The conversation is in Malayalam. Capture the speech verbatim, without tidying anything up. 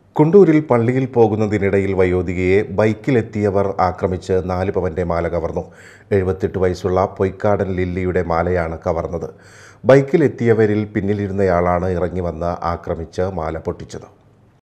കുണ്ടൂരിൽ പള്ളിയിൽ പോകുന്നതിനിടയിൽ വയോധികയെ ബൈക്കിലെത്തിയവർ ആക്രമിച്ച് നാല് പവന്റെ മാല കവർന്നു. എഴുപത്തെട്ട് വയസ്സുള്ള പൊയ്ക്കാടൻ ലില്ലിയുടെ മാലയാണ് കവർന്നത്. ബൈക്കിലെത്തിയവരിൽ പിന്നിലിരുന്നയാളാണ് ഇറങ്ങി വന്ന് ആക്രമിച്ച് മാല പൊട്ടിച്ചത്.